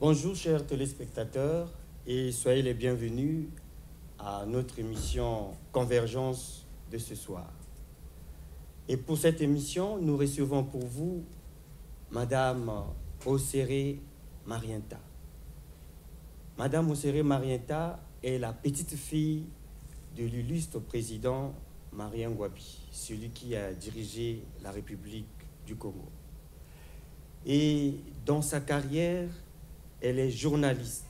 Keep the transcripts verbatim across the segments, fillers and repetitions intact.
Bonjour chers téléspectateurs et soyez les bienvenus à notre émission Convergence de ce soir. Et pour cette émission, nous recevons pour vous Madame Osere Marienta. Madame Osere Marienta est la petite fille de l'illustre président Marien Ngouabi, celui qui a dirigé la République du Congo. Et dans sa carrière, elle est journaliste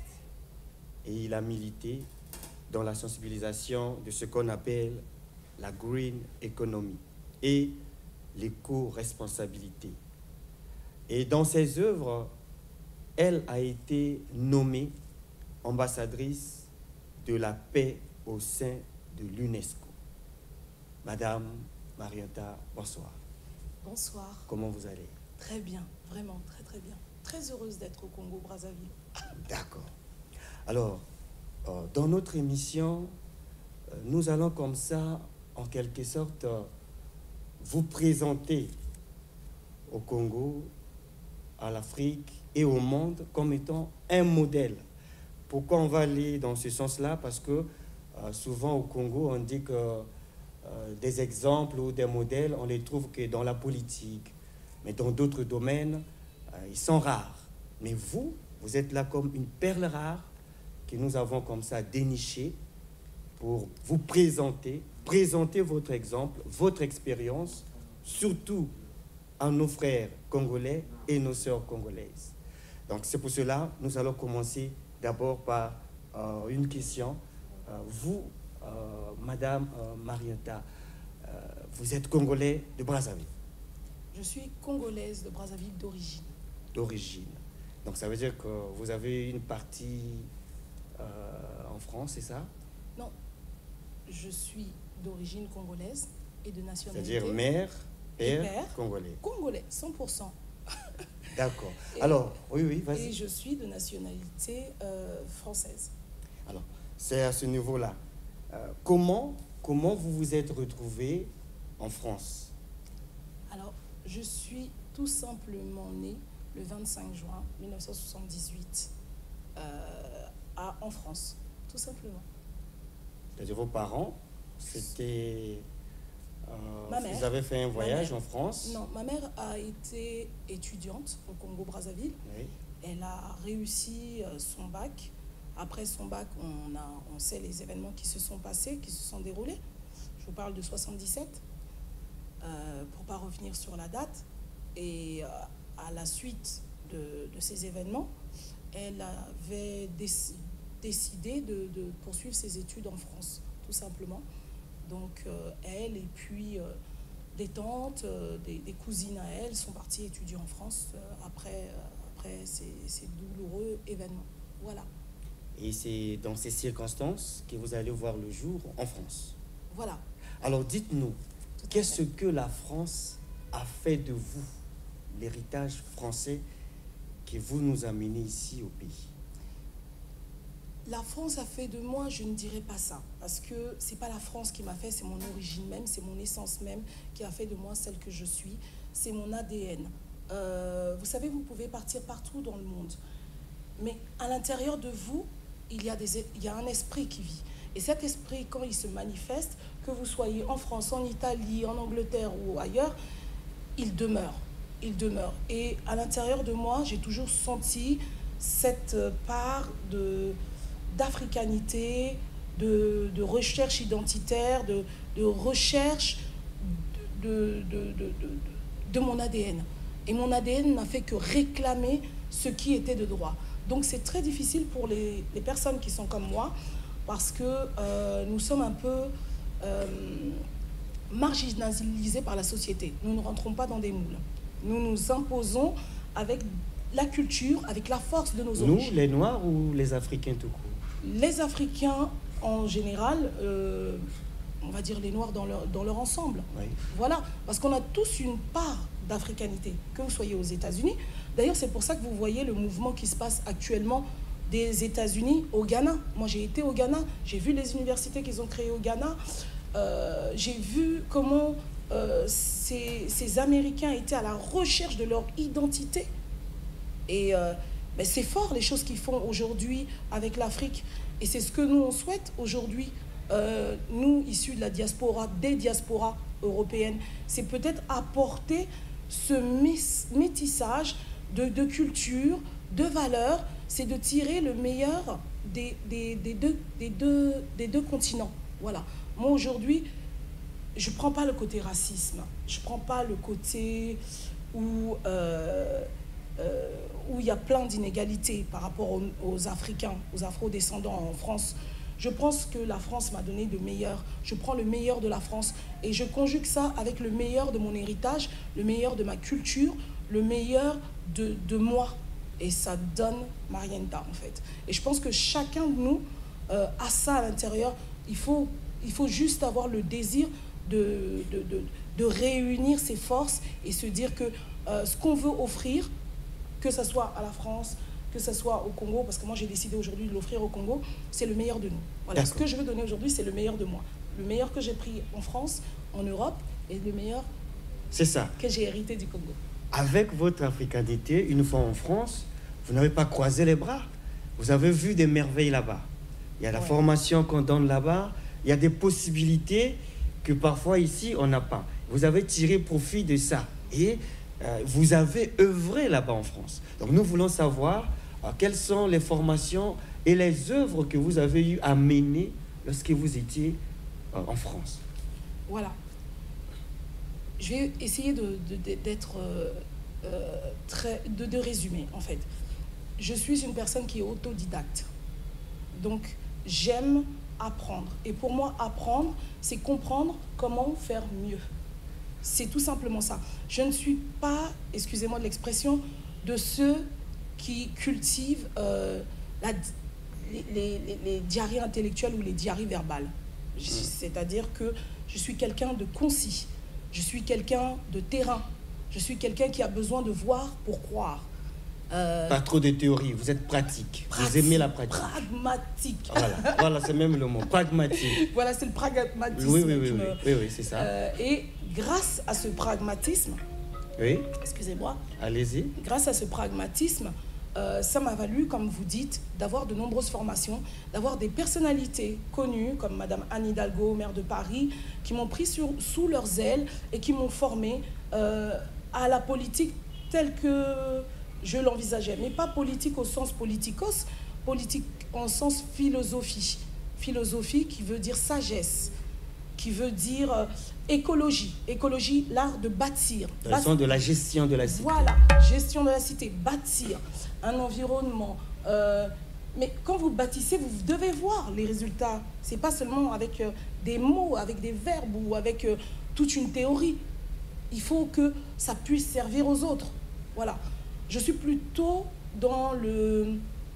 et il a milité dans la sensibilisation de ce qu'on appelle la green economy et l'éco-responsabilité. Et dans ses œuvres, elle a été nommée ambassadrice de la paix au sein de l'UNESCO. Madame Marienta, bonsoir. Bonsoir. Comment vous allez? Très bien, vraiment, très très bien. Très heureuse d'être au Congo-Brazzaville. D'accord. Alors, euh, dans notre émission, euh, nous allons comme ça, en quelque sorte, euh, vous présenter au Congo, à l'Afrique et au monde comme étant un modèle. Pourquoi on va aller dans ce sens-là? Parce que euh, souvent au Congo, on dit que euh, des exemples ou des modèles, on les trouve que dans la politique, mais dans d'autres domaines, euh, ils sont rares. Mais vous, vous êtes là comme une perle rare que nous avons comme ça dénichée pour vous présenter, présenter votre exemple, votre expérience, surtout à nos frères congolais et nos sœurs congolaises. Donc c'est pour cela nous allons commencer d'abord par euh, une question. Euh, vous, euh, Madame euh, Marienta, euh, vous êtes congolais de Brazzaville? Je suis congolaise de Brazzaville d'origine. D'origine. Donc ça veut dire que vous avez une partie euh, en France, c'est ça? Non, je suis d'origine congolaise et de nationalité. C'est-à-dire mère, père, père, congolais. Congolais, cent pour cent. D'accord. Et, Alors, oui, oui, vas-y. Et je suis de nationalité euh, française. Alors, c'est à ce niveau-là. Euh, comment, comment vous vous êtes retrouvé en France? Alors, je suis tout simplement née le vingt-cinq juin mille neuf cent soixante-dix-huit euh, à, en France, tout simplement. C'est-à-dire vos parents, c'était... Euh, ma mère, vous avez fait un voyage mère, en France? Non, ma mère a été étudiante au Congo-Brazzaville. Oui. Elle a réussi son bac. Après son bac, on, a, on sait les événements qui se sont passés, qui se sont déroulés. Je vous parle de soixante-dix-sept, euh, pour ne pas revenir sur la date. Et euh, à la suite de, de ces événements, elle avait déc décidé de, de poursuivre ses études en France, tout simplement. Donc euh, elle et puis euh, des tantes, euh, des, des cousines à elle sont parties étudier en France euh, après, euh, après ces, ces douloureux événements. Voilà. Et c'est dans ces circonstances que vous allez voir le jour en France. Voilà. Alors dites-nous, qu'est-ce que la France a fait de vous, l'héritage français que vous nous amenez ici au pays? La France a fait de moi, je ne dirais pas ça, parce que c'est pas la France qui m'a fait, c'est mon origine même, c'est mon essence même qui a fait de moi celle que je suis, c'est mon A D N. Euh, vous savez, vous pouvez partir partout dans le monde, mais à l'intérieur de vous, il y a des, il y a un esprit qui vit. Et cet esprit, quand il se manifeste, que vous soyez en France, en Italie, en Angleterre ou ailleurs, il demeure, il demeure. Et à l'intérieur de moi, j'ai toujours senti cette part de... d'africanité, de, de recherche identitaire, de, de recherche de, de, de, de, de mon A D N. Et mon A D N n'a fait que réclamer ce qui était de droit. Donc c'est très difficile pour les, les personnes qui sont comme moi, parce que euh, nous sommes un peu euh, marginalisés par la société. Nous ne rentrons pas dans des moules. Nous nous imposons avec la culture, avec la force de nos origines. Nous, les Noirs ou les Africains tout court? Les Africains, en général, euh, on va dire les Noirs dans leur, dans leur ensemble. Oui. Voilà, parce qu'on a tous une part d'africanité, que vous soyez aux États-Unis. D'ailleurs, c'est pour ça que vous voyez le mouvement qui se passe actuellement des États-Unis au Ghana. Moi, j'ai été au Ghana, j'ai vu les universités qu'ils ont créées au Ghana. Euh, j'ai vu comment euh, ces, ces Américains étaient à la recherche de leur identité. Et, euh, Mais c'est fort les choses qu'ils font aujourd'hui avec l'Afrique. Et c'est ce que nous, on souhaite aujourd'hui, euh, nous, issus de la diaspora, des diasporas européennes. C'est peut-être apporter ce métissage de, de culture, de valeurs, c'est de tirer le meilleur des, des, des, deux, des, deux, des deux continents. Voilà. Moi, aujourd'hui, je ne prends pas le côté racisme. Je ne prends pas le côté où euh, euh, où il y a plein d'inégalités par rapport aux, aux Africains, aux Afro-descendants en France. Je pense que la France m'a donné le meilleur. Je prends le meilleur de la France et je conjugue ça avec le meilleur de mon héritage, le meilleur de ma culture, le meilleur de, de moi. Et ça donne Marienta, en fait. Et je pense que chacun de nous euh, a ça à l'intérieur. Il faut, il faut juste avoir le désir de, de, de, de réunir ses forces et se dire que euh, ce qu'on veut offrir, que ce soit à la France, que ce soit au Congo, parce que moi j'ai décidé aujourd'hui de l'offrir au Congo, c'est le meilleur de nous. Voilà, ce que je veux donner aujourd'hui, c'est le meilleur de moi. Le meilleur que j'ai pris en France, en Europe, et le meilleur c'est ça. Que j'ai hérité du Congo. Avec votre africanité, une fois en France, vous n'avez pas croisé les bras. Vous avez vu des merveilles là-bas. Il y a la ouais. formation qu'on donne là-bas, il y a des possibilités que parfois ici, on n'a pas. Vous avez tiré profit de ça. Et euh, vous avez œuvré là-bas en France. Donc nous voulons savoir euh, quelles sont les formations et les œuvres que vous avez eu à mener lorsque vous étiez euh, en France. Voilà. Je vais essayer de, de, d'être euh, euh, très, de, de résumer, en fait. Je suis une personne qui est autodidacte. Donc, j'aime apprendre. Et pour moi, apprendre, c'est comprendre comment faire mieux. C'est tout simplement ça. Je ne suis pas, excusez-moi de l'expression, de ceux qui cultivent euh, la, les, les, les diarrhées intellectuelles ou les diarrhées verbales. C'est-à-dire que je suis quelqu'un de concis. Je suis quelqu'un de terrain. Je suis quelqu'un qui a besoin de voir pour croire. Euh, pas trop de théorie, vous êtes pratique. pratique. Vous aimez la pratique. Pragmatique. Voilà, voilà c'est même le mot, pragmatique. Voilà, c'est le pragmatisme. Oui, oui, oui, qui oui, me... oui, oui c'est ça. Euh, et grâce à ce pragmatisme, oui. excusez-moi. Allez-y. Grâce à ce pragmatisme, euh, ça m'a valu, comme vous dites, d'avoir de nombreuses formations, d'avoir des personnalités connues, comme Madame Anne Hidalgo, maire de Paris, qui m'ont pris sur, sous leurs ailes et qui m'ont formé euh, à la politique telle que je l'envisageais. Mais pas politique au sens politicos, politique en sens philosophie. Philosophie qui veut dire sagesse, qui veut dire euh, écologie. Écologie, l'art de bâtir. Dans le sens de la gestion de la cité. Voilà, gestion de la cité, bâtir un environnement. Euh, mais quand vous bâtissez, vous devez voir les résultats. Ce n'est pas seulement avec euh, des mots, avec des verbes ou avec euh, toute une théorie. Il faut que ça puisse servir aux autres. Voilà. Je suis plutôt dans le...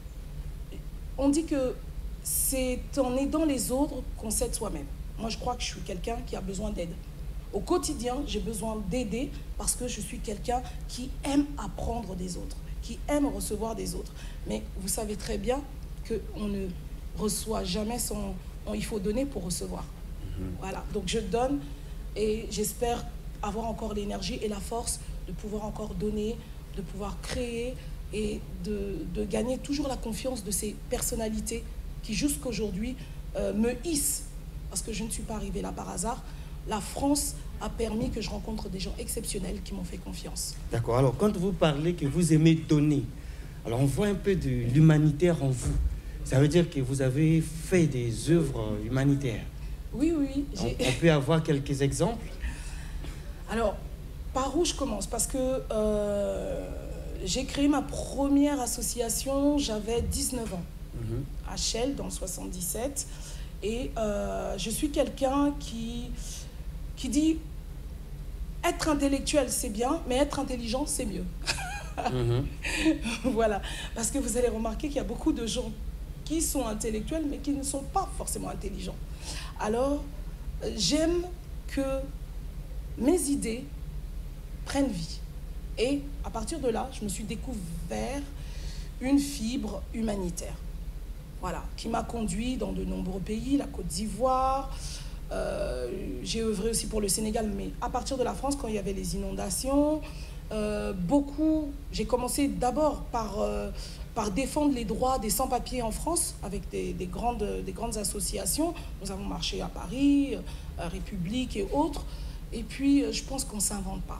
On dit que c'est en aidant les autres qu'on s'aide soi-même. Moi, je crois que je suis quelqu'un qui a besoin d'aide. Au quotidien, j'ai besoin d'aider parce que je suis quelqu'un qui aime apprendre des autres, qui aime recevoir des autres. Mais vous savez très bien qu'on ne reçoit jamais sans... Il faut donner pour recevoir. Mmh. Voilà. Donc, je donne et j'espère avoir encore l'énergie et la force de pouvoir encore donner, de pouvoir créer et de, de gagner toujours la confiance de ces personnalités qui jusqu'aujourd'hui euh, me hissent, parce que je ne suis pas arrivée là par hasard. La France a permis que je rencontre des gens exceptionnels qui m'ont fait confiance. D'accord. Alors, quand vous parlez que vous aimez donner, alors on voit un peu de l'humanitaire en vous. Ça veut dire que vous avez fait des œuvres humanitaires. Oui, oui. On, on peut avoir quelques exemples? Alors, par où je commence? Parce que euh, j'ai créé ma première association, j'avais dix-neuf ans, mmh. à Chelles, dans le soixante-dix-sept. Et euh, je suis quelqu'un qui, qui dit être intellectuel, c'est bien, mais être intelligent, c'est mieux. Mmh. Voilà. Parce que vous allez remarquer qu'il y a beaucoup de gens qui sont intellectuels, mais qui ne sont pas forcément intelligents. Alors, j'aime que mes idées prennent vie. Et à partir de là, je me suis découvert une fibre humanitaire. Voilà, qui m'a conduit dans de nombreux pays, la Côte d'Ivoire. Euh, j'ai œuvré aussi pour le Sénégal, mais à partir de la France, quand il y avait les inondations, Euh, beaucoup, j'ai commencé d'abord par, euh, par défendre les droits des sans-papiers en France avec des, des, grandes, des grandes associations. Nous avons marché à Paris, à République et autres. Et puis, je pense qu'on ne s'invente pas.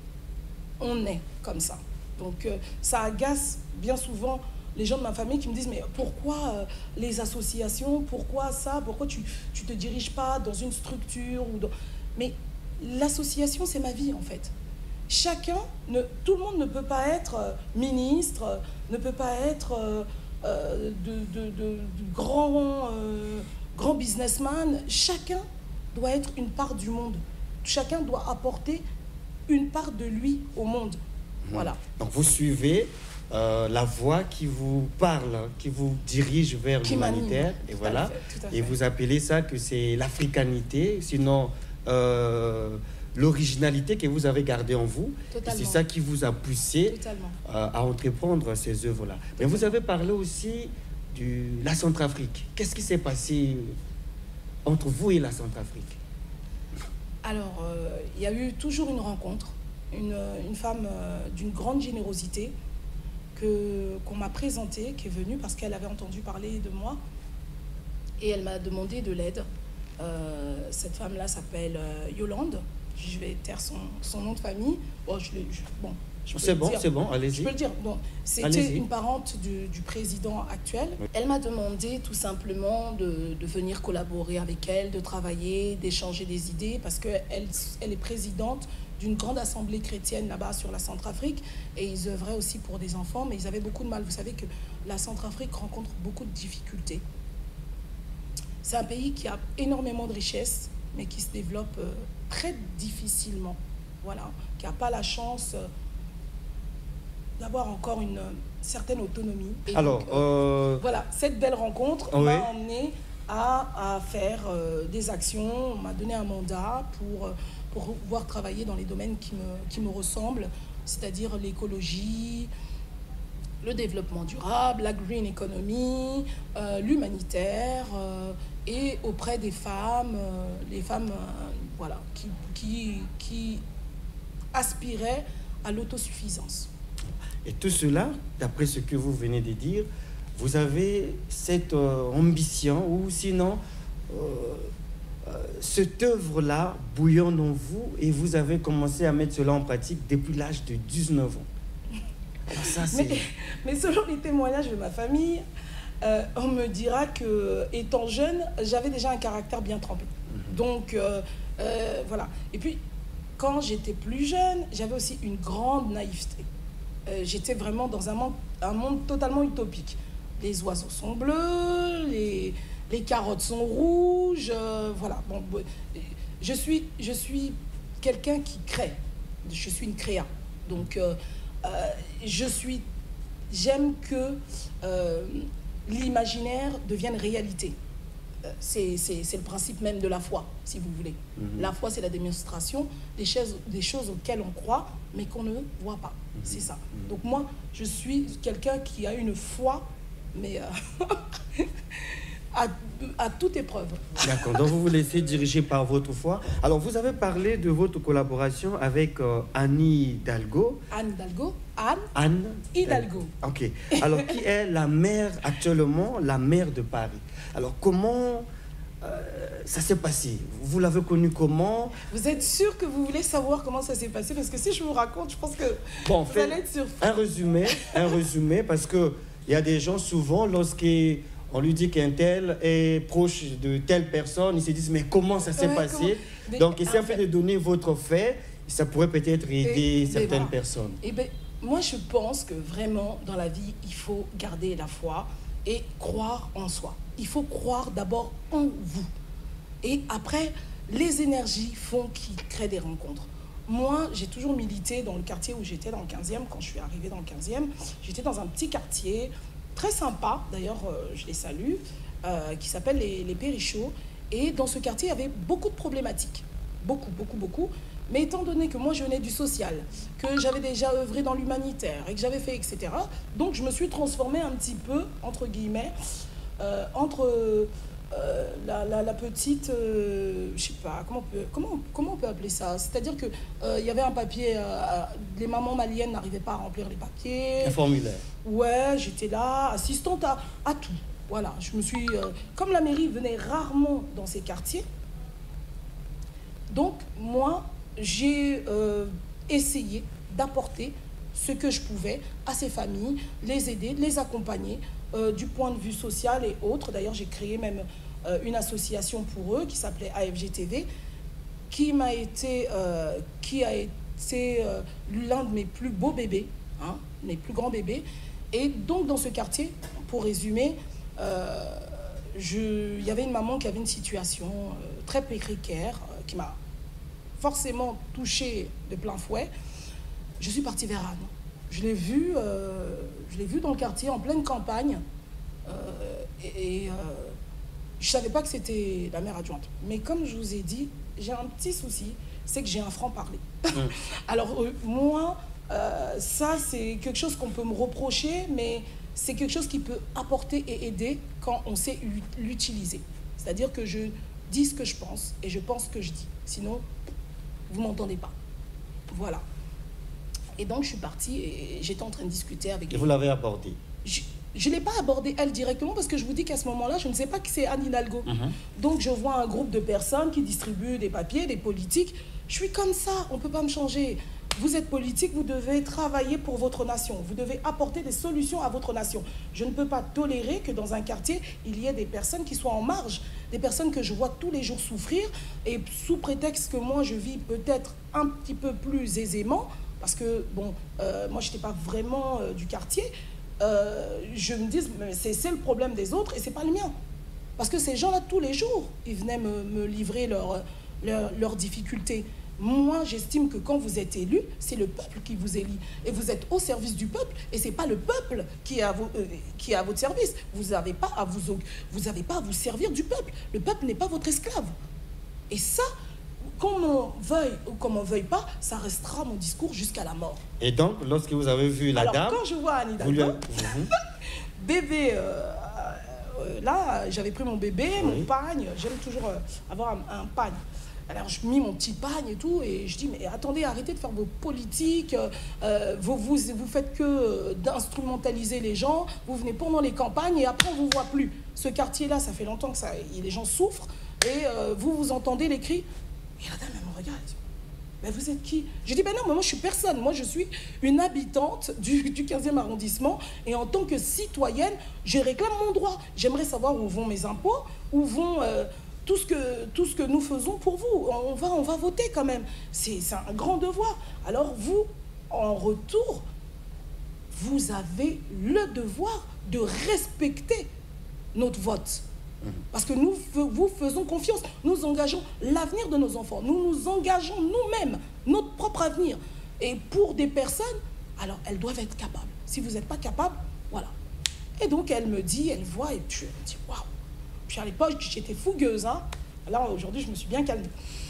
On est comme ça. Donc, euh, ça agace bien souvent les gens de ma famille qui me disent « Mais pourquoi euh, les associations? Pourquoi ça? Pourquoi tu ne te diriges pas dans une structure ou dans... » Mais l'association, c'est ma vie, en fait. Chacun, ne, tout le monde ne peut pas être euh, ministre, euh, ne peut pas être euh, euh, de, de, de, de grands euh, grand businessman. Chacun doit être une part du monde. Chacun doit apporter une part de lui au monde. Mmh. Voilà. Donc vous suivez euh, la voie qui vous parle, qui vous dirige vers l'humanitaire. Et voilà. Et vous appelez ça que c'est l'africanité, sinon... Euh, l'originalité que vous avez gardée en vous, c'est ça qui vous a poussé euh, à entreprendre ces œuvres-là. Mais vous avez parlé aussi de la Centrafrique. Qu'est-ce qui s'est passé entre vous et la Centrafrique? Alors, euh, il y a eu toujours une rencontre, une, une femme euh, d'une grande générosité que, qu'on m'a présentée, qui est venue parce qu'elle avait entendu parler de moi et elle m'a demandé de l'aide. Euh, cette femme-là s'appelle euh, Yolande. Je vais taire son, son nom de famille. Bon, je, je, bon, c'est bon, c'est bon, allez-y. Je peux le dire. Bon, c'était une parente du, du président actuel. Oui. Elle m'a demandé tout simplement de, de venir collaborer avec elle, de travailler, d'échanger des idées, parce qu'elle elle est présidente d'une grande assemblée chrétienne là-bas sur la Centrafrique, et ils œuvraient aussi pour des enfants, mais ils avaient beaucoup de mal. Vous savez que la Centrafrique rencontre beaucoup de difficultés. C'est un pays qui a énormément de richesses, mais qui se développe euh, très difficilement, voilà, qui n'a pas la chance euh, d'avoir encore une euh, certaine autonomie. Et Alors, donc, euh, euh... voilà, cette belle rencontre oui. m'a emmené à, à faire euh, des actions. On m'a donné un mandat pour, pour pouvoir travailler dans les domaines qui me, qui me ressemblent, c'est-à-dire l'écologie, le développement durable, la green economy, euh, l'humanitaire, euh, et auprès des femmes, euh, les femmes euh, voilà, qui, qui, qui aspiraient à l'autosuffisance. Et tout cela, d'après ce que vous venez de dire, vous avez cette euh, ambition, ou sinon, euh, euh, cette œuvre-là bouillonne en vous, et vous avez commencé à mettre cela en pratique depuis l'âge de dix-neuf ans. Alors ça, mais, mais selon les témoignages de ma famille, euh, on me dira que, étant jeune, j'avais déjà un caractère bien trempé. Mm-hmm. Donc, euh, euh, voilà. Et puis, quand j'étais plus jeune, j'avais aussi une grande naïveté. Euh, j'étais vraiment dans un monde, un monde totalement utopique. Les oiseaux sont bleus, les, les carottes sont rouges, euh, voilà. Bon, je suis, je suis quelqu'un qui crée. Je suis une créa. Donc, euh, euh, je suis... J'aime que euh, l'imaginaire devienne réalité. Euh, c'est, c'est, c'est le principe même de la foi, si vous voulez. Mm-hmm. La foi, c'est la démonstration des choses, des choses auxquelles on croit, mais qu'on ne voit pas. Mm-hmm. C'est ça. Mm-hmm. Donc moi, je suis quelqu'un qui a une foi, mais euh, à, à toute épreuve. D'accord, donc vous vous laissez diriger par votre foi. Alors, vous avez parlé de votre collaboration avec euh, Anne Hidalgo. Anne Hidalgo Anne, Anne Hidalgo. Ok. Alors, qui est la maire actuellement, la maire de Paris? Alors, comment euh, ça s'est passé? Vous l'avez connue comment? Vous êtes sûr que vous voulez savoir comment ça s'est passé? Parce que si je vous raconte, je pense que bon, vous fait, allez être surpris. Un résumé, un résumé, parce qu'il y a des gens, souvent, lorsqu'on lui dit qu'un tel est proche de telle personne, ils se disent, mais comment ça s'est ouais, passé comment... Donc, essayez un peu de donner votre fait. Ça pourrait peut-être aider et, certaines voilà. personnes. Et ben, moi, je pense que vraiment, dans la vie, il faut garder la foi et croire en soi. Il faut croire d'abord en vous. Et après, les énergies font qu'ils créent des rencontres. Moi, j'ai toujours milité dans le quartier où j'étais, dans le quinzième. Quand je suis arrivée dans le quinzième, j'étais dans un petit quartier très sympa, d'ailleurs, euh, je les salue, euh, qui s'appelle les, les Périchots. Et dans ce quartier, il y avait beaucoup de problématiques. Beaucoup, beaucoup, beaucoup. Mais étant donné que moi, je venais du social, que j'avais déjà œuvré dans l'humanitaire et que j'avais fait, et cetera, donc je me suis transformée un petit peu, entre guillemets, euh, entre euh, la, la, la petite, euh, je sais pas, comment on peut, comment, comment on peut appeler ça? C'est-à-dire qu'il euh, y avait un papier, euh, les mamans maliennes n'arrivaient pas à remplir les papiers. Un formulaire. Ouais, j'étais là, assistante à, à tout. Voilà, je me suis... Euh, comme la mairie venait rarement dans ces quartiers, donc moi, j'ai euh, essayé d'apporter ce que je pouvais à ces familles, les aider, les accompagner euh, du point de vue social et autres. D'ailleurs, j'ai créé même euh, une association pour eux qui s'appelait A F G T V, qui m'a été, euh, qui a été euh, l'un de mes plus beaux bébés, hein, mes plus grands bébés. Et donc, dans ce quartier, pour résumer, euh, je, il y avait une maman qui avait une situation euh, très précaire, euh, qui m'a forcément touchée de plein fouet. Je suis partie vers Anne. Je l'ai vue, euh, je l'ai vue dans le quartier, en pleine campagne. Euh, et et euh, je ne savais pas que c'était la mère adjointe. Mais comme je vous ai dit, j'ai un petit souci, c'est que j'ai un franc-parler. Mmh. Alors, euh, moi, euh, ça, c'est quelque chose qu'on peut me reprocher, mais c'est quelque chose qui peut apporter et aider quand on sait l'utiliser. C'est-à-dire que je dis ce que je pense et je pense ce que je dis. Sinon, vous ne m'entendez pas. Voilà. Et donc, je suis partie et j'étais en train de discuter avec... Et vous l'avez abordée? Je ne l'ai pas abordée, elle, directement, parce que je vous dis qu'à ce moment-là, je ne sais pas qui c'est Anne Hidalgo. Mm-hmm. Donc, je vois un groupe de personnes qui distribuent des papiers, des politiques. Je suis comme ça, on ne peut pas me changer. Vous êtes politique, vous devez travailler pour votre nation. Vous devez apporter des solutions à votre nation. Je ne peux pas tolérer que dans un quartier, il y ait des personnes qui soient en marge, des personnes que je vois tous les jours souffrir, et sous prétexte que moi, je vis peut-être un petit peu plus aisément, parce que, bon, euh, moi, je n'étais pas vraiment euh, du quartier, euh, je me dis, c'est le problème des autres et ce n'est pas le mien. Parce que ces gens-là, tous les jours, ils venaient me, me livrer leurs leur, leur difficultés. Moi, j'estime que quand vous êtes élu, c'est le peuple qui vous élit. Et vous êtes au service du peuple, et ce n'est pas le peuple qui est à, vos, euh, qui est à votre service. Vous n'avez pas, à vous, vous avez pas à vous servir du peuple. Le peuple n'est pas votre esclave. Et ça, qu'on m'en veuille ou qu'on m'en veuille pas, ça restera mon discours jusqu'à la mort. Et donc, lorsque vous avez vu la Alors, dame... quand je vois Anne Hidalgo, lui... bébé, euh, euh, là, j'avais pris mon bébé, oui. mon pagne, j'aime toujours euh, avoir un, un pagne. Alors, je mis mon petit pagne et tout, et je dis, mais attendez, arrêtez de faire vos politiques, euh, vous, vous, vous faites que d'instrumentaliser les gens, vous venez pendant les campagnes, et après, on ne vous voit plus. Ce quartier-là, ça fait longtemps que ça, les gens souffrent, et euh, vous, vous entendez les cris. Et la dame, elle me regarde, elle dit, mais vous êtes qui? Je dis, ben non, mais moi, je suis personne. Moi, je suis une habitante du, du quinzième arrondissement, et en tant que citoyenne, je réclame mon droit. J'aimerais savoir où vont mes impôts, où vont... Euh, Tout ce, que, tout ce que nous faisons pour vous, on va, on va voter quand même. C'est un grand devoir. Alors vous, en retour, vous avez le devoir de respecter notre vote. Parce que nous vous faisons confiance. Nous engageons l'avenir de nos enfants. Nous nous engageons nous-mêmes, notre propre avenir. Et pour des personnes, alors elles doivent être capables. Si vous n'êtes pas capable, voilà. Et donc elle me dit, elle voit, et puis elle me dit, waouh. Puis à l'époque, j'étais fougueuse, hein. Là, aujourd'hui, je me suis bien calmée.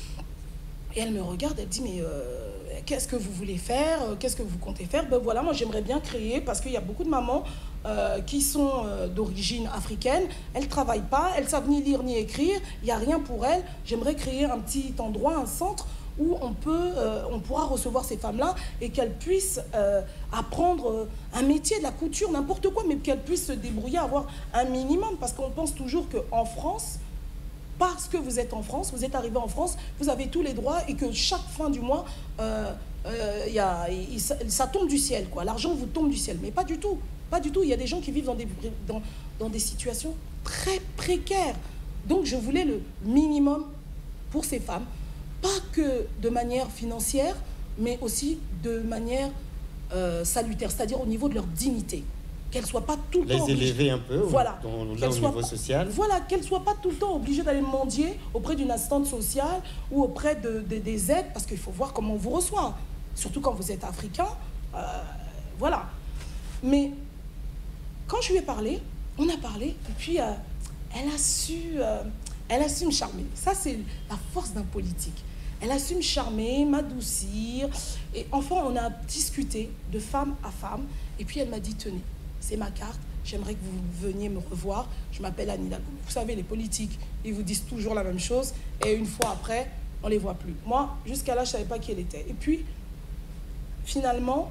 Et elle me regarde, elle dit, mais euh, qu'est-ce que vous voulez faire? Qu'est-ce que vous comptez faire? Ben voilà, moi, j'aimerais bien créer, parce qu'il y a beaucoup de mamans euh, qui sont euh, d'origine africaine. Elles ne travaillent pas, elles ne savent ni lire ni écrire, il n'y a rien pour elles. J'aimerais créer un petit endroit, un centre, où on, peut, euh, on pourra recevoir ces femmes-là et qu'elles puissent euh, apprendre euh, un métier, de la couture, n'importe quoi, mais qu'elles puissent se débrouiller, avoir un minimum. Parce qu'on pense toujours qu'en France, parce que vous êtes en France, vous êtes arrivé en France, vous avez tous les droits et que chaque fin du mois, euh, euh, y a, y, ça, ça tombe du ciel, quoi. L'argent vous tombe du ciel. Mais pas du tout, pas du tout. Il y a des gens qui vivent dans des, dans, dans des situations très précaires. Donc je voulais le minimum pour ces femmes. Pas que de manière financière, mais aussi de manière euh, salutaire, c'est-à-dire au niveau de leur dignité. Qu'elles ne soient pas tout le les temps... Les élever un peu, voilà, dans, là, au niveau pas, social. Voilà, qu'elles ne soient pas tout le temps obligées d'aller mendier auprès d'une assistante sociale ou auprès de, de, des aides, parce qu'il faut voir comment on vous reçoit, surtout quand vous êtes africain. Euh, voilà. Mais quand je lui ai parlé, on a parlé, et puis euh, elle a su... Euh, Elle a su me charmer. Ça, c'est la force d'un politique. Elle a su me charmer, m'adoucir. Et enfin, on a discuté de femme à femme. Et puis, elle m'a dit, tenez, c'est ma carte. j'aimerais que vous veniez me revoir, je m'appelle Anne Hidalgo. Vous savez, les politiques, ils vous disent toujours la même chose, et une fois après, on ne les voit plus. Moi, jusqu'à là, je ne savais pas qui elle était. Et puis, finalement,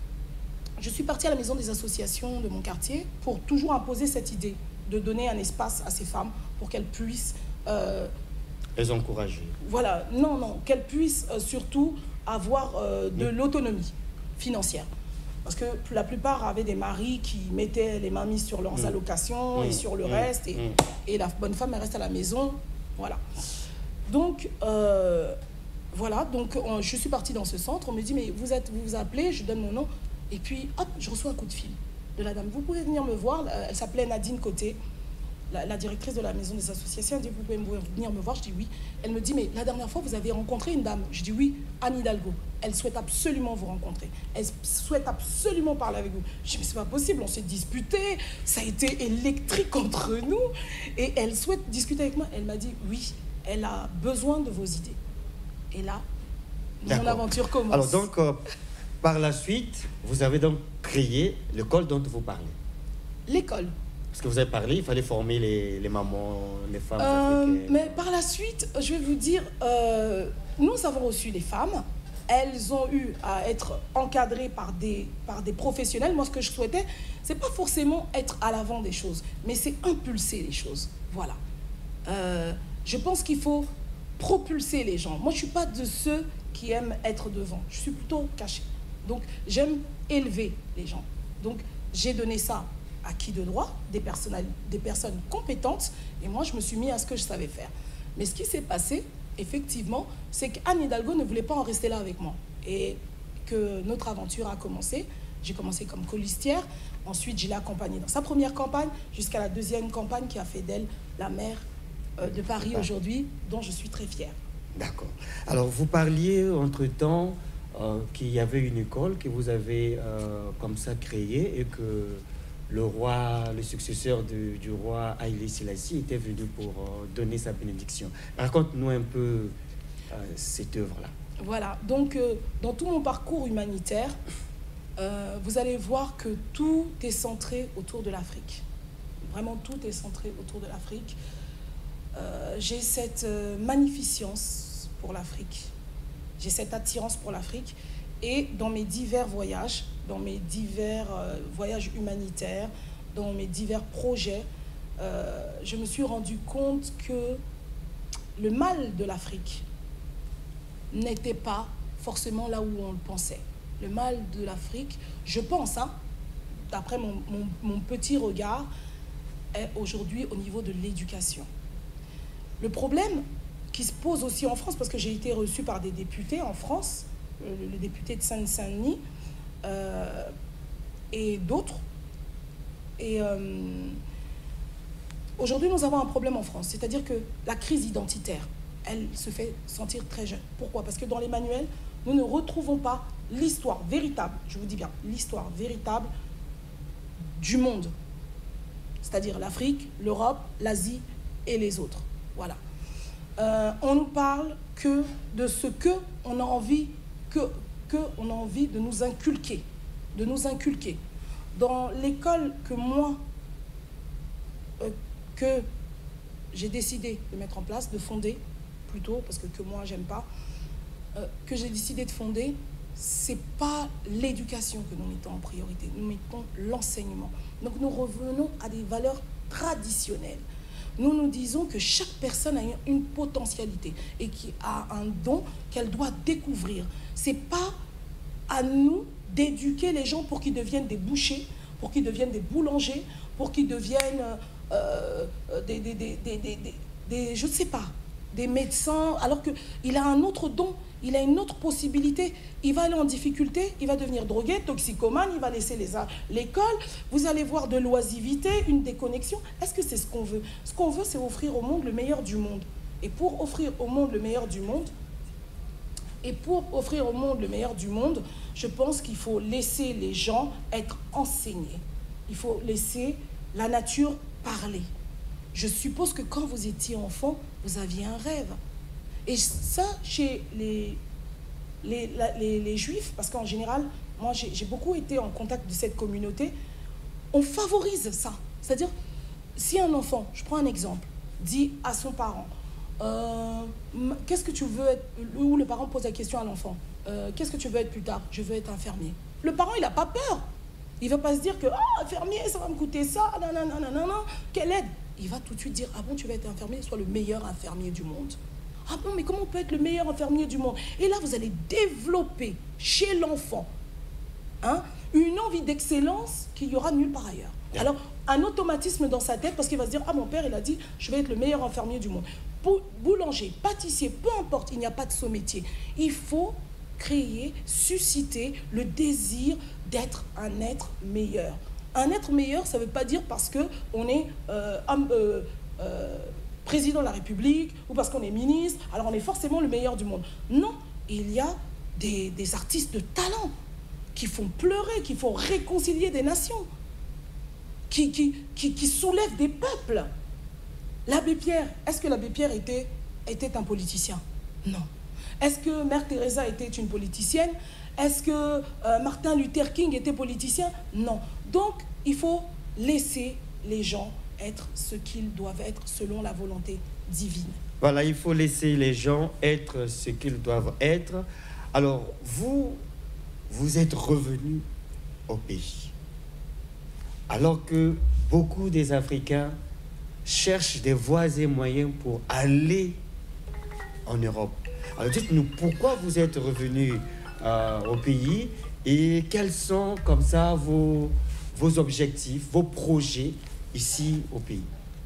je suis partie à la maison des associations de mon quartier pour toujours imposer cette idée de donner un espace à ces femmes pour qu'elles puissent... Euh, les encourager. Voilà, non, non, qu'elles puissent euh, surtout avoir euh, de mmh. l'autonomie financière. Parce que la plupart avaient des maris qui mettaient les mains mises sur leurs mmh. allocations mmh. et sur le mmh. reste, et, mmh. et la bonne femme, elle reste à la maison, voilà. Donc, euh, voilà, donc on, je suis partie dans ce centre, on me dit, mais vous êtes, vous vous appelez, je donne mon nom, et puis, hop, je reçois un coup de fil de la dame. Vous pouvez venir me voir, elle s'appelait Nadine Côté, la, la directrice de la maison des associations. Elle dit, vous pouvez venir me voir? Je dis oui. Elle me dit, mais la dernière fois, vous avez rencontré une dame? Je dis oui, Anne Hidalgo. Elle souhaite absolument vous rencontrer. Elle souhaite absolument parler avec vous. Je dis, mais c'est pas possible, on s'est disputé, ça a été électrique entre nous, et elle souhaite discuter avec moi. Elle m'a dit, oui, elle a besoin de vos idées. Et là, mon aventure commence. Alors donc, euh, par la suite, vous avez donc créé l'école dont vous parlez. L'école. Parce que vous avez parlé, il fallait former les, les mamans, les femmes euh, africaines. Mais par la suite, je vais vous dire, euh, nous avons reçu les femmes. Elles ont eu à être encadrées par des, par des professionnels. Moi, ce que je souhaitais, c'est pas forcément être à l'avant des choses, mais c'est impulser les choses. Voilà. Euh, je pense qu'il faut propulser les gens. Moi, je suis pas de ceux qui aiment être devant. Je suis plutôt cachée. Donc, j'aime élever les gens. Donc, j'ai donné ça à qui de droit, des, des personnes compétentes, et moi, je me suis mis à ce que je savais faire. Mais ce qui s'est passé, effectivement, c'est qu'Anne Hidalgo ne voulait pas en rester là avec moi. Et que notre aventure a commencé. J'ai commencé comme colistière. Ensuite, je l'ai accompagnée dans sa première campagne, jusqu'à la deuxième campagne qui a fait d'elle la maire euh, de Paris aujourd'hui, dont je suis très fière. D'accord. Alors, vous parliez entre-temps euh, qu'il y avait une école que vous avez euh, comme ça créée et que le roi, le successeur de, du roi Haïlé Sélassie était venu pour euh, donner sa bénédiction. Raconte-nous un peu euh, cette œuvre-là. Voilà. Donc, euh, dans tout mon parcours humanitaire, euh, vous allez voir que tout est centré autour de l'Afrique. Vraiment, tout est centré autour de l'Afrique. Euh, j'ai cette euh, magnificence pour l'Afrique. J'ai cette attirance pour l'Afrique. Et dans mes divers voyages, dans mes divers euh, voyages humanitaires, dans mes divers projets, euh, je me suis rendu compte que le mal de l'Afrique n'était pas forcément là où on le pensait. Le mal de l'Afrique, je pense, hein, d'après mon, mon, mon petit regard, est aujourd'hui au niveau de l'éducation. Le problème qui se pose aussi en France, parce que j'ai été reçue par des députés en France, le, le député de Seine-Saint-Denis euh, et d'autres. Et euh, aujourd'hui, nous avons un problème en France, c'est-à-dire que la crise identitaire, elle se fait sentir très jeune. Pourquoi? Parce que dans les manuels, nous ne retrouvons pas l'histoire véritable, je vous dis bien, l'histoire véritable du monde, c'est-à-dire l'Afrique, l'Europe, l'Asie et les autres. Voilà. Euh, on ne parle que de ce que on a envie, que, que on a envie de nous inculquer, de nous inculquer. Dans l'école que moi, euh, que j'ai décidé de mettre en place, de fonder, plutôt, parce que que moi, j'aime pas, euh, que j'ai décidé de fonder, c'est pas l'éducation que nous mettons en priorité, nous mettons l'enseignement. Donc nous revenons à des valeurs traditionnelles. Nous nous disons que chaque personne a une potentialité et qui a un don qu'elle doit découvrir. C'est pas à nous d'éduquer les gens pour qu'ils deviennent des bouchers, pour qu'ils deviennent des boulangers, pour qu'ils deviennent euh, des, des, des, des, des, des, des, je ne sais pas, des médecins, alors qu'il a un autre don, il a une autre possibilité. Il va aller en difficulté, il va devenir drogué, toxicomane, il va laisser l'école, vous allez voir de l'oisivité, une déconnexion. Est-ce que c'est ce qu'on veut? Ce qu'on veut, c'est offrir au monde le meilleur du monde. Et pour offrir au monde le meilleur du monde, et pour offrir au monde le meilleur du monde, je pense qu'il faut laisser les gens être enseignés. Il faut laisser la nature parler. Je suppose que quand vous étiez enfant, vous aviez un rêve. Et ça, chez les, les, les, les Juifs, parce qu'en général, moi j'ai beaucoup été en contact de cette communauté, on favorise ça. C'est-à-dire, si un enfant, je prends un exemple, dit à son parent, euh, qu'est-ce que tu veux être, ou le parent pose la question à l'enfant, euh, qu'est-ce que tu veux être plus tard? Je veux être infirmier. Le parent, il n'a pas peur. Il ne va pas se dire que, ah, infirmier, ça va me coûter ça, non, non, non, non, non, quelle aide? Il va tout de suite dire, ah bon, tu veux être infirmier, sois le meilleur infirmier du monde. Ah bon, mais comment on peut être le meilleur infirmier du monde? Et là, vous allez développer chez l'enfant hein, une envie d'excellence qu'il n'y aura nulle part ailleurs. Yeah. Alors, un automatisme dans sa tête, parce qu'il va se dire, ah, mon père, il a dit, je vais être le meilleur infirmier du monde. Boulanger, pâtissier, peu importe, il n'y a pas de ce métier. Il faut créer, susciter le désir d'être un être meilleur. Un être meilleur, ça ne veut pas dire parce qu'on est euh, euh, euh, président de la République ou parce qu'on est ministre, alors on est forcément le meilleur du monde. Non, il y a des, des artistes de talent qui font pleurer, qui font réconcilier des nations, qui, qui, qui, qui soulèvent des peuples. L'abbé Pierre, est-ce que l'abbé Pierre était, était un politicien? Non. Est-ce que Mère Teresa était une politicienne? Est-ce que euh, Martin Luther King était politicien? Non. Donc, il faut laisser les gens être ce qu'ils doivent être selon la volonté divine. Voilà, il faut laisser les gens être ce qu'ils doivent être. Alors, vous, vous êtes revenu au pays. Alors que beaucoup des Africains cherchent des voies et moyens pour aller en Europe. Alors, dites-nous pourquoi vous êtes revenu euh, au pays et quels sont, comme ça, vos, vos objectifs, vos projets ici au pays.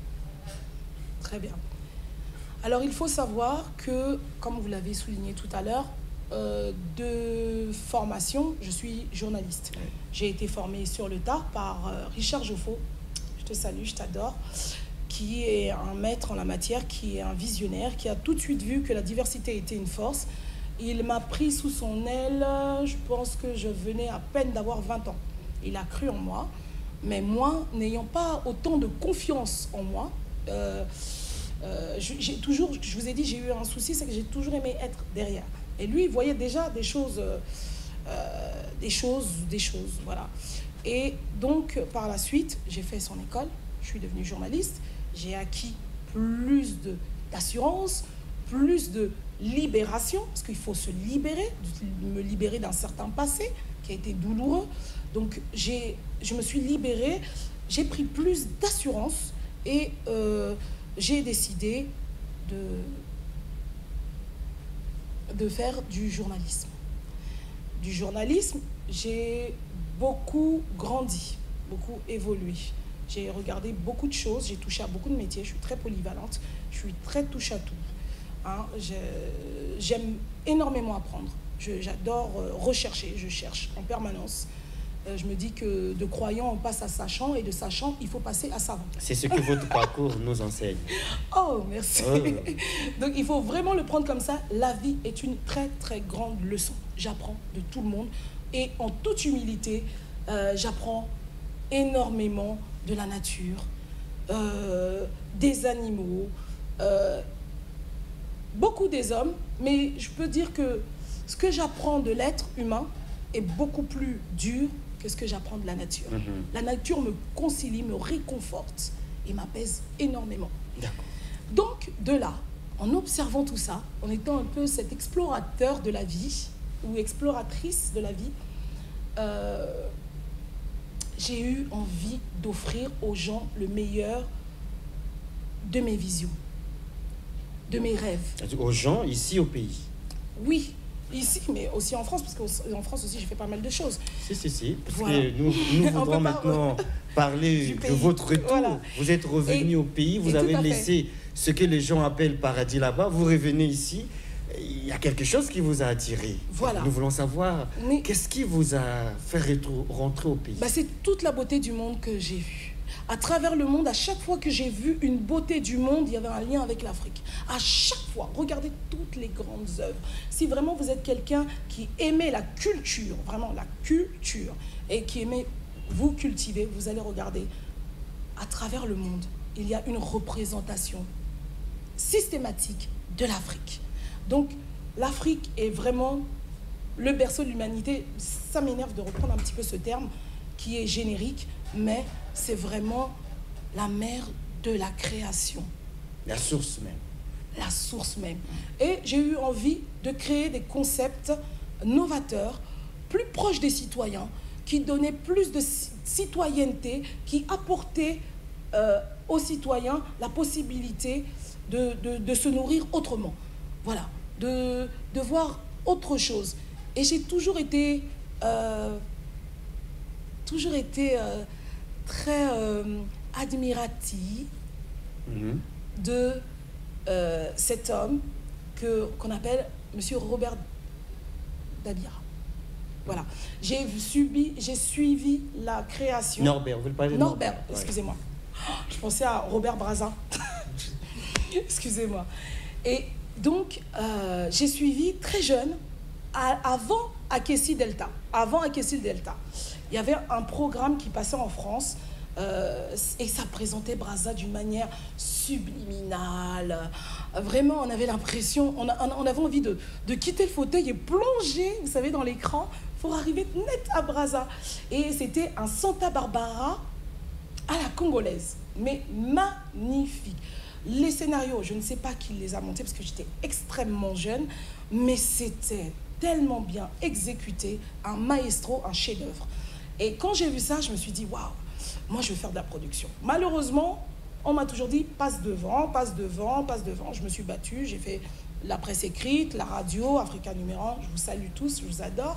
Très bien. Alors, il faut savoir que, comme vous l'avez souligné tout à l'heure, euh, de formation, je suis journaliste. Oui. J'ai été formée sur le tard par euh, Richard Joffo, je te salue, je t'adore, qui est un maître en la matière, qui est un visionnaire, qui a tout de suite vu que la diversité était une force. Il m'a pris sous son aile, je pense que je venais à peine d'avoir vingt ans. Il a cru en moi. Mais moi, n'ayant pas autant de confiance en moi, euh, euh, j'ai toujours, je vous ai dit, j'ai eu un souci, c'est que j'ai toujours aimé être derrière. Et lui, il voyait déjà des choses, euh, des choses, des choses, voilà. Et donc, par la suite, j'ai fait son école, je suis devenue journaliste, j'ai acquis plus d'assurance, plus de libération, parce qu'il faut se libérer, me libérer d'un certain passé qui a été douloureux. Donc, j'ai, je me suis libérée, j'ai pris plus d'assurance et euh, j'ai décidé de, de faire du journalisme. Du journalisme, j'ai beaucoup grandi, beaucoup évolué. J'ai regardé beaucoup de choses, j'ai touché à beaucoup de métiers, je suis très polyvalente, je suis très touche à tout. Hein, j'aime énormément apprendre, j'adore rechercher, je cherche en permanence. Je me dis que de croyant, on passe à sachant, et de sachant, il faut passer à savant. C'est ce que votre parcours nous enseigne. Oh, merci. Oh. Donc, il faut vraiment le prendre comme ça. La vie est une très, très grande leçon. J'apprends de tout le monde. Et en toute humilité, euh, j'apprends énormément de la nature, euh, des animaux, euh, beaucoup des hommes. Mais je peux dire que ce que j'apprends de l'être humain est beaucoup plus dur que ce que j'apprends de la nature. Mm-hmm. La nature me concilie, me réconforte et m'apaise énormément. Donc, de là, en observant tout ça, en étant un peu cet explorateur de la vie, ou exploratrice de la vie, euh, j'ai eu envie d'offrir aux gens le meilleur de mes visions, de mes rêves. Aux gens ici au pays? Oui. Ici, mais aussi en France, parce qu'en France aussi, j'ai fait pas mal de choses. Si, si, si. Parce voilà. que nous, nous voudrons maintenant pas, parler de votre retour. Voilà. Vous êtes revenu et, au pays, vous avez laissé ce que les gens appellent paradis là-bas. Vous revenez ici, il y a quelque chose qui vous a attiré. Voilà. Nous voulons savoir, qu'est-ce qui vous a fait rentrer au pays? Bah, c'est toute la beauté du monde que j'ai vue. À travers le monde, à chaque fois que j'ai vu une beauté du monde, il y avait un lien avec l'Afrique. À chaque fois, regardez toutes les grandes œuvres. Si vraiment vous êtes quelqu'un qui aimait la culture, vraiment la culture, et qui aimait vous cultiver, vous allez regarder à travers le monde, il y a une représentation systématique de l'Afrique. Donc, l'Afrique est vraiment le berceau de l'humanité. Ça m'énerve de reprendre un petit peu ce terme, qui est générique, mais c'est vraiment la mère de la création. La source même. La source même. Et j'ai eu envie de créer des concepts novateurs, plus proches des citoyens, qui donnaient plus de citoyenneté, qui apportaient euh, aux citoyens la possibilité de, de, de se nourrir autrement. Voilà, de, de voir autre chose. Et j'ai toujours été, euh, toujours été euh, très euh, admirative mm-hmm. de euh, cet homme que, qu'on appelle Monsieur Robert Dabira. Voilà, j'ai subi, j'ai suivi la création. Norbert, vous voulez parler de Norbert, Norbert. excusez-moi. Oh, je pensais à Robert Brazza. Excusez-moi. Et donc, euh, j'ai suivi très jeune, à, avant Akessi Delta. Avant Akessi Delta, il y avait un programme qui passait en France euh, et ça présentait Brazza d'une manière subliminale. Vraiment, on avait l'impression, on, on avait envie de, de quitter le fauteuil et plonger, vous savez, dans l'écran pour arriver net à Brazza. Et c'était un Santa Barbara à la congolaise, mais magnifique. Les scénarios, je ne sais pas qui les a montés parce que j'étais extrêmement jeune, mais c'était tellement bien exécuté, un maestro, un chef-d'œuvre. Et quand j'ai vu ça, je me suis dit, waouh, moi je veux faire de la production. Malheureusement, on m'a toujours dit, passe devant, passe devant, passe devant. Je me suis battue, j'ai fait la presse écrite, la radio, Africa Numéro un, je vous salue tous, je vous adore.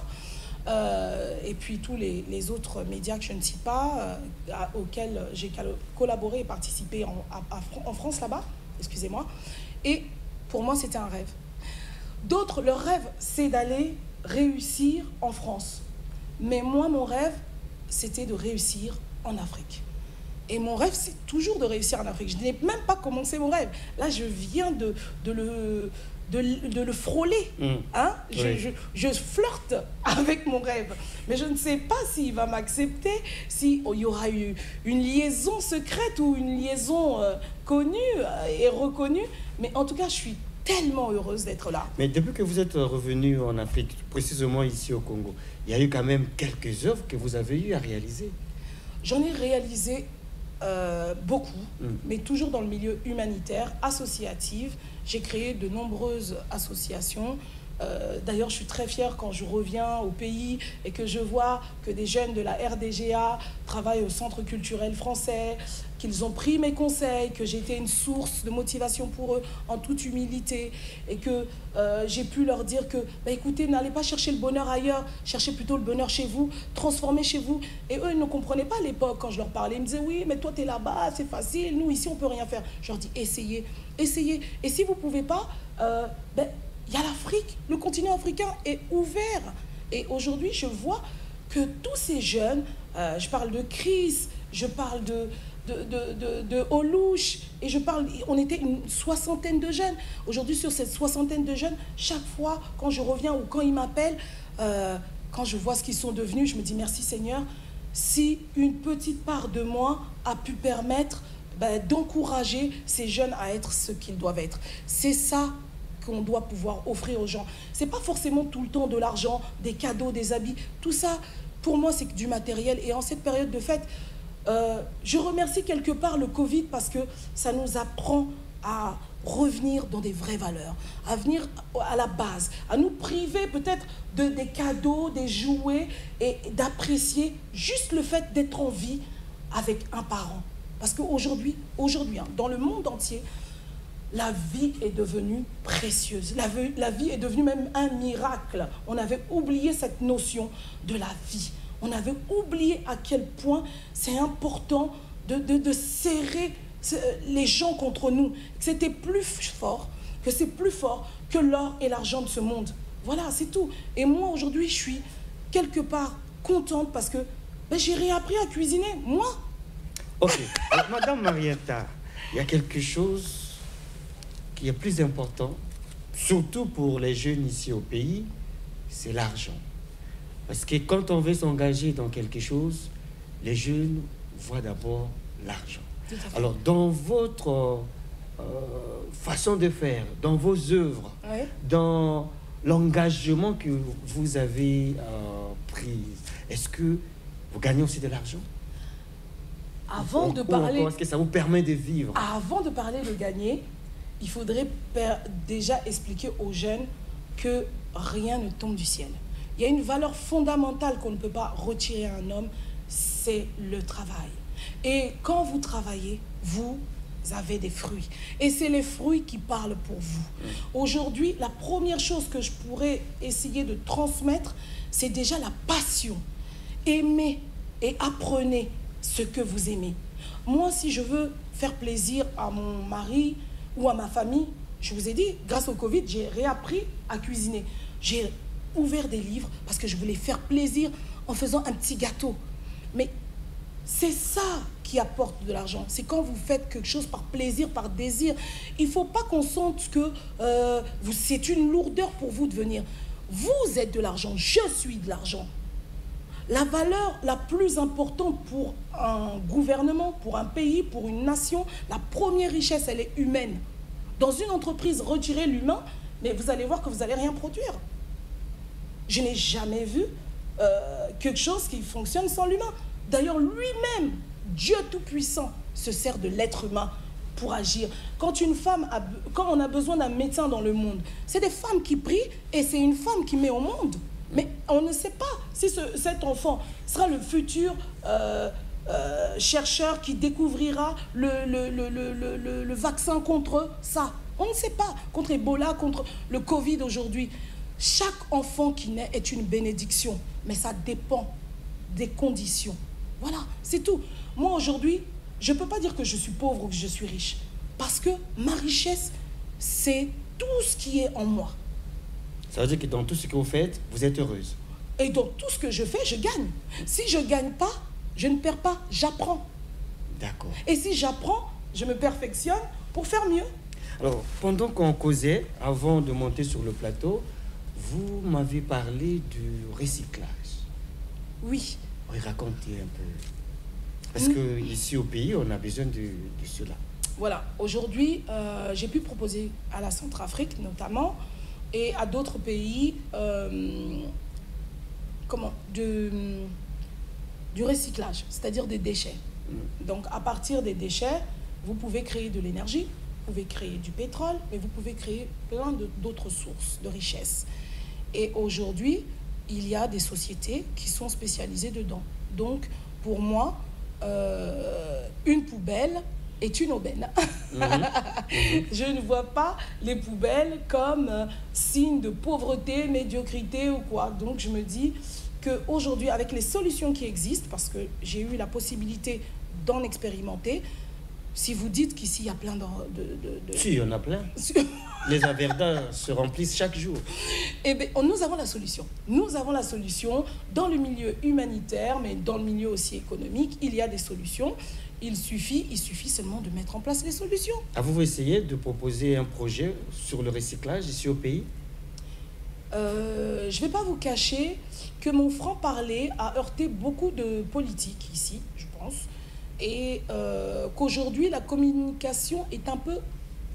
Euh, et puis tous les, les autres médias que je ne cite pas, euh, à, auxquels j'ai collaboré et participé en, à, à, en France là-bas, excusez-moi. Et pour moi, c'était un rêve. D'autres, leur rêve, c'est d'aller réussir en France. Mais moi, mon rêve, c'était de réussir en Afrique. Et mon rêve, c'est toujours de réussir en Afrique. Je n'ai même pas commencé mon rêve. Là, je viens de, de le... De, de le frôler, mmh. hein? je, oui. je, je flirte avec mon rêve, mais je ne sais pas s'il va m'accepter, s'il oh, y aura eu une liaison secrète ou une liaison euh, connue euh, et reconnue, mais en tout cas, je suis tellement heureuse d'être là. Mais depuis que vous êtes revenu en Afrique, précisément ici au Congo, il y a eu quand même quelques œuvres que vous avez eu à réaliser. J'en ai réalisé euh, beaucoup, mmh. mais toujours dans le milieu humanitaire, associatif. J'ai créé de nombreuses associations. Euh, D'ailleurs, je suis très fière quand je reviens au pays et que je vois que des jeunes de la R D G A travaillent au Centre culturel français, qu'ils ont pris mes conseils, que j'ai été une source de motivation pour eux en toute humilité et que euh, j'ai pu leur dire que, bah, écoutez, n'allez pas chercher le bonheur ailleurs, cherchez plutôt le bonheur chez vous, transformez chez vous. Et eux, ils ne comprenaient pas à l'époque quand je leur parlais. Ils me disaient, oui, mais toi, tu es là-bas, c'est facile, nous, ici, on ne peut rien faire. Je leur dis, essayez, essayez. Et si vous ne pouvez pas, euh, ben, il y a l'Afrique, le continent africain est ouvert. Et aujourd'hui, je vois que tous ces jeunes, euh, je parle de Chris, je parle de, de, de, de, de Olouche, et je parle, on était une soixantaine de jeunes. Aujourd'hui, sur cette soixantaine de jeunes, chaque fois, quand je reviens ou quand ils m'appellent, euh, quand je vois ce qu'ils sont devenus, je me dis merci Seigneur, si une petite part de moi a pu permettre ben, d'encourager ces jeunes à être ce qu'ils doivent être. C'est ça qu'on doit pouvoir offrir aux gens. C'est pas forcément tout le temps de l'argent, des cadeaux, des habits. Tout ça, pour moi, c'est du matériel. Et en cette période de fête, euh, je remercie quelque part le Covid parce que ça nous apprend à revenir dans des vraies valeurs, à venir à la base, à nous priver peut-être de, des cadeaux, des jouets et d'apprécier juste le fait d'être en vie avec un parent. Parce qu'aujourd'hui, aujourd'hui, hein, dans le monde entier, la vie est devenue précieuse. La vie, la vie est devenue même un miracle. On avait oublié cette notion de la vie. On avait oublié à quel point c'est important de, de, de serrer les gens contre nous. Que c'était plus fort, que c'est plus fort que l'or et l'argent de ce monde. Voilà, c'est tout. Et moi, aujourd'hui, je suis quelque part contente parce que ben, j'ai réappris à cuisiner, moi. Ok. Alors, Madame Marietta, il y a quelque chose qui est plus important, surtout pour les jeunes ici au pays, c'est l'argent. Parce que quand on veut s'engager dans quelque chose, les jeunes voient d'abord l'argent. Alors, dans votre euh, façon de faire, dans vos œuvres, oui. dans l'engagement que vous avez euh, pris, est-ce que vous gagnez aussi de l'argent? Avant ou, de ou parler... encore, est-ce que ça vous permet de vivre? Avant de parler de gagner, il faudrait déjà expliquer aux jeunes que rien ne tombe du ciel. Il y a une valeur fondamentale qu'on ne peut pas retirer à un homme, c'est le travail. Et quand vous travaillez, vous avez des fruits. Et c'est les fruits qui parlent pour vous. Aujourd'hui, la première chose que je pourrais essayer de transmettre, c'est déjà la passion. Aimez et apprenez ce que vous aimez. Moi, si je veux faire plaisir à mon mari ou à ma famille, je vous ai dit, grâce au Covid, j'ai réappris à cuisiner. J'ai ouvert des livres parce que je voulais faire plaisir en faisant un petit gâteau. Mais c'est ça qui apporte de l'argent. C'est quand vous faites quelque chose par plaisir, par désir. Il ne faut pas qu'on sente que euh, c'est une lourdeur pour vous de venir. Vous êtes de l'argent, je suis de l'argent. La valeur la plus importante pour un gouvernement, pour un pays, pour une nation, la première richesse, elle est humaine. Dans une entreprise, retirez l'humain, mais vous allez voir que vous n'allez rien produire. Je n'ai jamais vu euh, quelque chose qui fonctionne sans l'humain. D'ailleurs, lui-même, Dieu Tout-Puissant, se sert de l'être humain pour agir. Quand, une femme a, quand on a besoin d'un médecin dans le monde, c'est des femmes qui prient et c'est une femme qui met au monde. Mais on ne sait pas si ce, cet enfant sera le futur euh, euh, chercheur qui découvrira le, le, le, le, le, le vaccin contre ça. On ne sait pas, contre Ebola, contre le Covid aujourd'hui. Chaque enfant qui naît est une bénédiction, mais ça dépend des conditions. Voilà, c'est tout. Moi, aujourd'hui, je ne peux pas dire que je suis pauvre ou que je suis riche, parce que ma richesse, c'est tout ce qui est en moi. Ça veut dire que dans tout ce que vous faites, vous êtes heureuse. Et dans tout ce que je fais, je gagne. Si je ne gagne pas, je ne perds pas, j'apprends. D'accord. Et si j'apprends, je me perfectionne pour faire mieux. Alors, pendant qu'on causait, avant de monter sur le plateau, vous m'avez parlé du recyclage. Oui. Oui, racontez un peu. Parce mmh. qu'ici au pays, on a besoin de, de cela. Voilà. Aujourd'hui, euh, j'ai pu proposer à la Centrafrique notamment, et à d'autres pays, euh, comment, de, du recyclage, c'est-à-dire des déchets. Mmh. Donc, à partir des déchets, vous pouvez créer de l'énergie, vous pouvez créer du pétrole, mais vous pouvez créer plein d'autres sources de richesse. Et aujourd'hui, il y a des sociétés qui sont spécialisées dedans. Donc, pour moi, euh, une poubelle est une aubaine. Mmh. Mmh. Je ne vois pas les poubelles comme euh, signe de pauvreté, médiocrité ou quoi. Donc, je me dis qu'aujourd'hui, avec les solutions qui existent, parce que j'ai eu la possibilité d'en expérimenter, si vous dites qu'ici, il y a plein de... de, de, de... Si, il y en a plein. Les Averdins se remplissent chaque jour. Eh bien, nous avons la solution. Nous avons la solution dans le milieu humanitaire, mais dans le milieu aussi économique. Il y a des solutions. Il suffit, il suffit seulement de mettre en place les solutions. Avez-vous essayé de proposer un projet sur le recyclage ici au pays? euh, Je ne vais pas vous cacher que mon franc-parler a heurté beaucoup de politiques ici, je pense. Et euh, qu'aujourd'hui, la communication est un peu...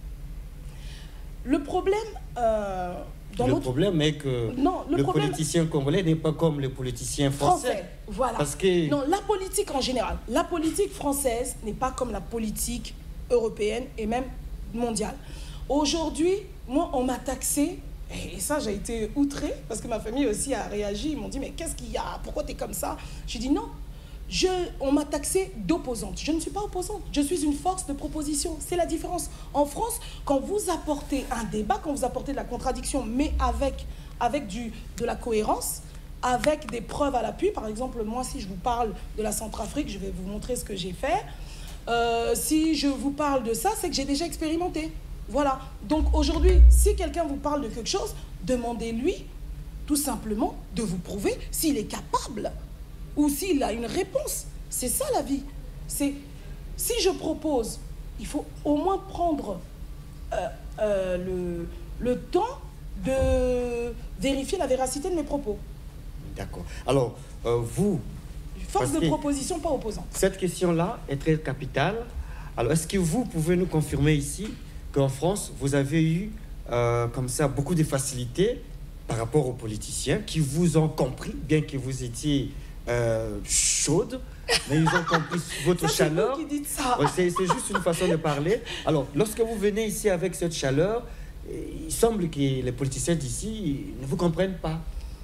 Le problème... Euh, dans le notre... problème est que non, le, le problème... politicien congolais n'est pas comme le politicien français. français. Voilà. Parce que... Non, la politique en général. La politique française n'est pas comme la politique européenne et même mondiale. Aujourd'hui, moi, on m'a taxé, et ça, j'ai été outrée, parce que ma famille aussi a réagi. Ils m'ont dit, mais qu'est-ce qu'il y a? Pourquoi tu es comme ça? J'ai dit, non. Je, on m'a taxé d'opposante. Je ne suis pas opposante. Je suis une force de proposition. C'est la différence. En France, quand vous apportez un débat, quand vous apportez de la contradiction, mais avec, avec du, de la cohérence, avec des preuves à l'appui. Par exemple, moi, si je vous parle de la Centrafrique, je vais vous montrer ce que j'ai fait. Euh, si je vous parle de ça, c'est que j'ai déjà expérimenté. Voilà. Donc aujourd'hui, si quelqu'un vous parle de quelque chose, demandez-lui tout simplement de vous prouver s'il est capable ou s'il a une réponse. C'est ça la vie. C'est, si je propose, il faut au moins prendre euh, euh, le, le temps de vérifier la véracité de mes propos. D'accord. Alors, euh, vous... Force de proposition, pas opposante. Cette question-là est très capitale. Alors, est-ce que vous pouvez nous confirmer ici qu'en France, vous avez eu, euh, comme ça, beaucoup de facilité par rapport aux politiciens qui vous ont compris, bien que vous étiez... euh, chaude, mais ils ont compris votre ça, chaleur. C'est vous qui dites ça. Ouais, c'est c'est juste une façon de parler. Alors, lorsque vous venez ici avec cette chaleur, il semble que les politiciens d'ici ne vous comprennent pas.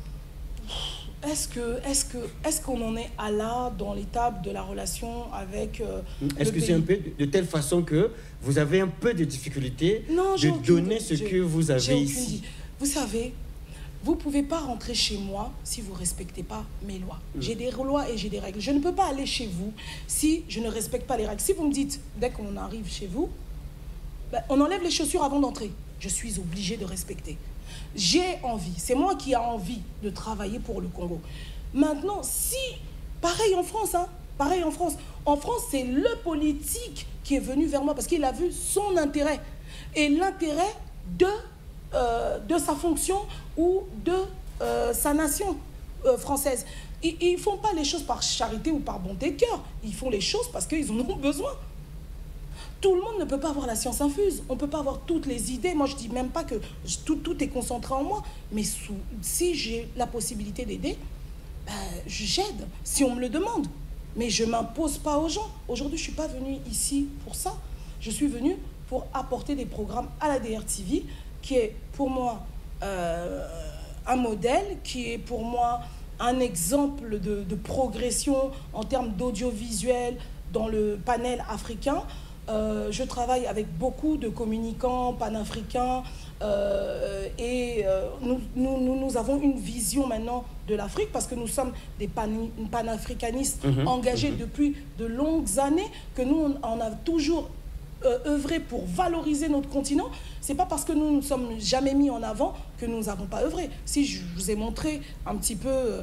Est-ce que, est-ce que, est-ce qu'on en est à là dans l'étape de la relation avec euh, Est-ce que pays? c'est un peu de, de telle façon que vous avez un peu de difficulté non, de donner ce que vous avez ici? Vous savez, vous ne pouvez pas rentrer chez moi si vous ne respectez pas mes lois. Mm. J'ai des lois et j'ai des règles. Je ne peux pas aller chez vous si je ne respecte pas les règles. Si vous me dites, dès qu'on arrive chez vous, ben, on enlève les chaussures avant d'entrer. Je suis obligée de respecter. J'ai envie, c'est moi qui ai envie de travailler pour le Congo. Maintenant, si, pareil en France, hein, pareil en France, en France, c'est le politique qui est venu vers moi parce qu'il a vu son intérêt et l'intérêt de, euh, de sa fonction ou de euh, sa nation euh, française. Ils ne font pas les choses par charité ou par bonté de cœur, ils font les choses parce qu'ils en ont besoin. Tout le monde ne peut pas avoir la science infuse. On ne peut pas avoir toutes les idées. Moi, je ne dis même pas que tout, tout est concentré en moi. Mais sous, si j'ai la possibilité d'aider, ben, j'aide, si on me le demande. Mais je ne m'impose pas aux gens. Aujourd'hui, je ne suis pas venue ici pour ça. Je suis venue pour apporter des programmes à la D R T V, qui est pour moi euh, un modèle, qui est pour moi un exemple de, de progression en termes d'audiovisuel dans le panel africain. Euh, je travaille avec beaucoup de communicants panafricains euh, et euh, nous, nous, nous, nous avons une vision maintenant de l'Afrique parce que nous sommes des pan panafricanistes mmh, engagés mmh. depuis de longues années, que nous on, on a toujours euh, œuvré pour valoriser notre continent. C'est pas parce que nous ne nous sommes jamais mis en avant que nous n'avons pas œuvré. Si je vous ai montré un petit peu euh,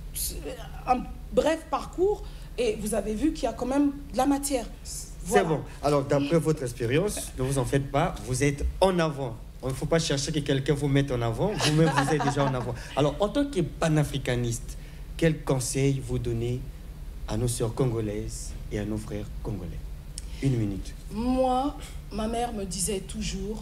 un bref parcours et vous avez vu qu'il y a quand même de la matière. Voilà. C'est bon. Alors, d'après votre expérience, ne vous en faites pas, vous êtes en avant. Il ne faut pas chercher que quelqu'un vous mette en avant. Vous-même, vous êtes déjà en avant. Alors, en tant que panafricaniste, quel conseil vous donnez à nos sœurs congolaises et à nos frères congolais? Une minute. Moi, ma mère me disait toujours,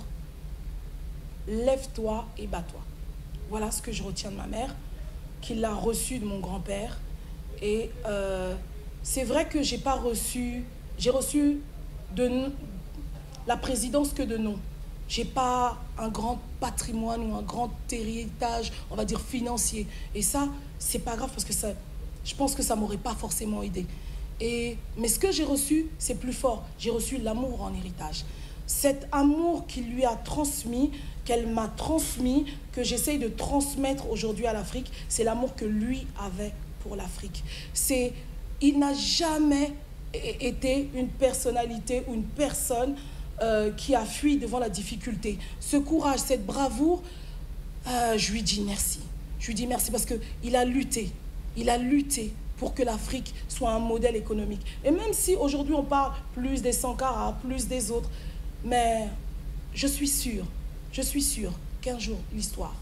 lève-toi et bats-toi. Voilà ce que je retiens de ma mère, qui l'a reçu de mon grand-père. Et euh, c'est vrai que j'ai pas reçu... J'ai reçu de la présidence que de nom. Je n'ai pas un grand patrimoine ou un grand héritage, on va dire, financier. Et ça, c'est pas grave parce que ça, je pense que ça ne m'aurait pas forcément aidé. Et, mais ce que j'ai reçu, c'est plus fort. J'ai reçu l'amour en héritage. Cet amour qu'il lui a transmis, qu'elle m'a transmis, que j'essaye de transmettre aujourd'hui à l'Afrique, c'est l'amour que lui avait pour l'Afrique. C'est, il n'a jamais... était une personnalité ou une personne euh, qui a fui devant la difficulté. Ce courage, cette bravoure, euh, je lui dis merci. Je lui dis merci parce qu'il a lutté. Il a lutté pour que l'Afrique soit un modèle économique. Et même si aujourd'hui on parle plus des Sankara, plus des autres, mais je suis sûre, je suis sûre qu'un jour, l'histoire.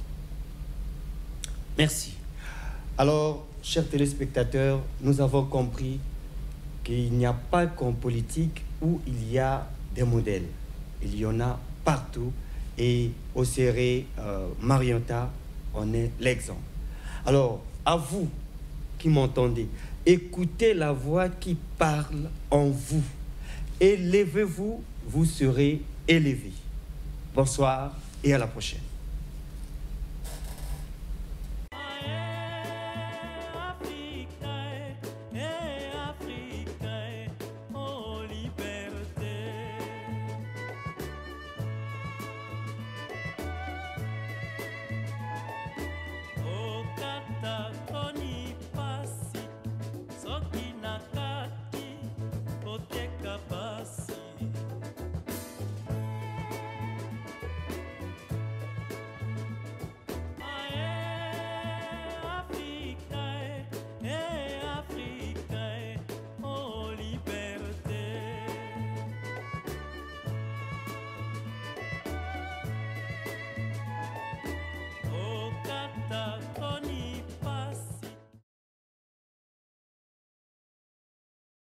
Merci. Alors, chers téléspectateurs, nous avons compris qu'il n'y a pas qu'en politique où il y a des modèles. Il y en a partout. Et au Séré, euh, Marianta, on est l'exemple. Alors, à vous qui m'entendez, écoutez la voix qui parle en vous. Élevez-vous, vous serez élevés. Bonsoir et à la prochaine.